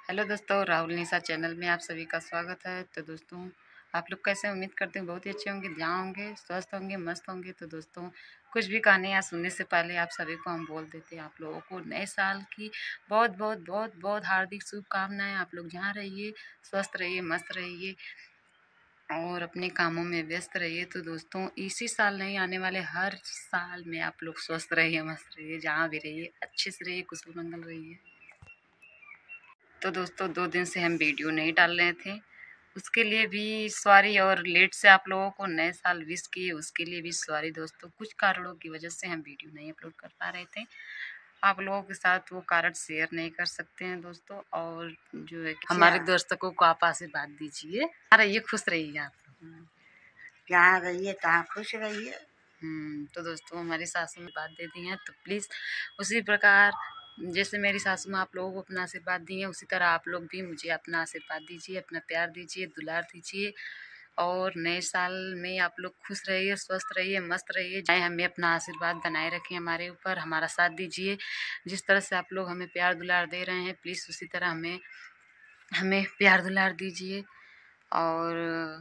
Hello दोस्तों, राहुल निशा channel में आप सभी का स्वागत है। तो दोस्तों, आप लोग कैसे, उम्मीद करते हैं बहुत ही अच्छे होंगे, जहाँ होंगे, स्वस्थ होंगे, मस्त होंगे। तो दोस्तों, कुछ भी कहने या सुनने से पहले आप सभी को हम बोल देते हैं, आप लोगों को नए साल की बहुत बहुत बहुत बहुत हार्दिक शुभकामनाएं। आप लोग जहाँ रहिए, स्वस्थ रहिए, मस्त रहिए और अपने कामों में व्यस्त रहिए। तो दोस्तों, इसी साल नहीं, आने वाले हर साल में आप लोग स्वस्थ रहिए, मस्त रहिए, जहाँ भी रहिए अच्छे से रहिए, कुशल मंगल रहिए। तो दोस्तों, 2 दिन से हम वीडियो नहीं डाल रहे थे, उसके लिए भी सॉरी। और लेट से आप लोगों को नए साल विश किए, उसके लिए भी सॉरी दोस्तों। कुछ कारणों की वजह से हम वीडियो नहीं अपलोड कर पा रहे थे। आप लोगों के साथ वो कारण शेयर नहीं कर सकते हैं दोस्तों। और जो है हमारे दर्शकों को आप आशीर्वाद दीजिए, रहिए, खुश रहिए आप लोग, जहाँ रहिए तहाँ खुश रहिए। तो दोस्तों, हमारी सासू ने बात दे दी है, तो प्लीज़ उसी प्रकार जैसे मेरी सासू माँ आप लोगों को अपना आशीर्वाद दी है, उसी तरह आप लोग भी मुझे अपना आशीर्वाद दीजिए, अपना प्यार दीजिए, दुलार दीजिए। और नए साल में आप लोग खुश रहिए, स्वस्थ रहिए, मस्त रहिए, चाहे हमें अपना आशीर्वाद बनाए रखें, हमारे ऊपर हमारा साथ दीजिए। जिस तरह से आप लोग हमें प्यार दुलार दे रहे हैं, प्लीज़ उसी तरह हमें प्यार दुलार दीजिए। और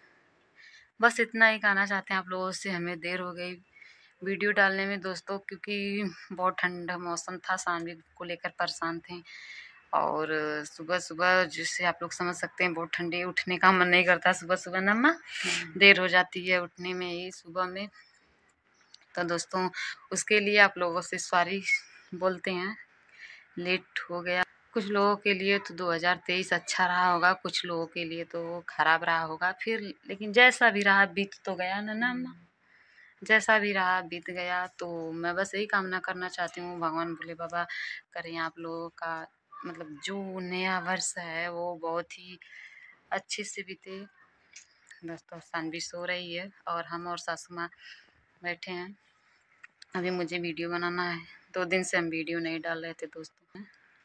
बस इतना ही कहना चाहते हैं आप लोगों से। हमें देर हो गई वीडियो डालने में दोस्तों, क्योंकि बहुत ठंडा मौसम था, शानवी को लेकर परेशान थे। और सुबह सुबह जिससे आप लोग समझ सकते हैं, बहुत ठंडी, उठने का मन नहीं करता सुबह सुबह ना माँ, देर हो जाती है उठने में ही सुबह में। तो दोस्तों, उसके लिए आप लोगों से सॉरी बोलते हैं, लेट हो गया। कुछ लोगों के लिए तो 2023 अच्छा रहा होगा, कुछ लोगों के लिए तो खराब रहा होगा फिर, लेकिन जैसा भी रहा बीत तो गया ना माँ, जैसा भी रहा बीत गया। तो मैं बस यही कामना करना चाहती हूँ, भगवान भोले बाबा करें आप लोगों का मतलब जो नया वर्ष है वो बहुत ही अच्छे से बीते। दोस्तों, सानवी सो रही है और हम और सासू माँ बैठे हैं। अभी मुझे वीडियो बनाना है, 2 दिन से हम वीडियो नहीं डाल रहे थे दोस्तों।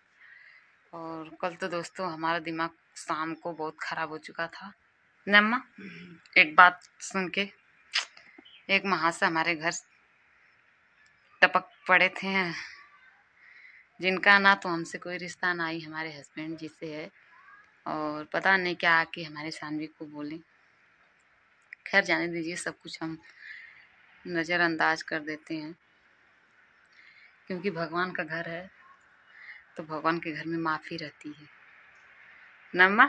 और कल तो दोस्तों हमारा दिमाग शाम को बहुत ख़राब हो चुका था नम्मा। एक बात सुन के, एक महाशय हमारे घर टपक पड़े थे, जिनका ना तो हमसे कोई रिश्ता, ना ही हमारे हस्बैंड जी से है। और पता नहीं क्या आके हमारे सानवी को बोले। खैर जाने दीजिए, सब कुछ हम नज़रअंदाज कर देते हैं, क्योंकि भगवान का घर है तो भगवान के घर में माफ़ी रहती है नम्मा,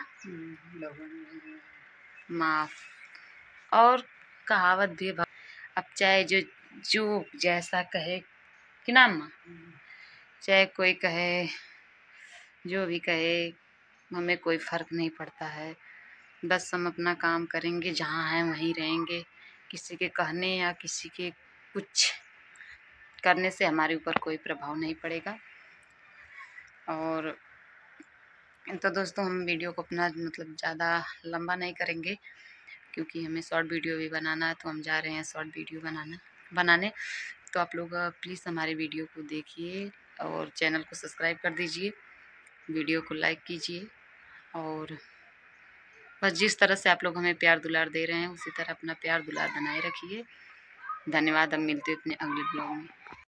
माफ़। और कहावत भी है, अब चाहे जो जैसा कहे कि ना माँ, चाहे कोई कहे, जो भी कहे, हमें कोई फ़र्क नहीं पड़ता है। बस हम अपना काम करेंगे, जहाँ हैं वहीं रहेंगे। किसी के कहने या किसी के कुछ करने से हमारे ऊपर कोई प्रभाव नहीं पड़ेगा। और तो दोस्तों, हम वीडियो को अपना मतलब ज़्यादा लंबा नहीं करेंगे, क्योंकि हमें शॉर्ट वीडियो भी बनाना है, तो हम जा रहे हैं शॉर्ट वीडियो बनाने। तो आप लोग प्लीज़ हमारे वीडियो को देखिए और चैनल को सब्सक्राइब कर दीजिए, वीडियो को लाइक कीजिए। और बस जिस तरह से आप लोग हमें प्यार दुलार दे रहे हैं, उसी तरह अपना प्यार दुलार बनाए रखिए। धन्यवाद। अब मिलते हैं अपने अगले ब्लॉग में।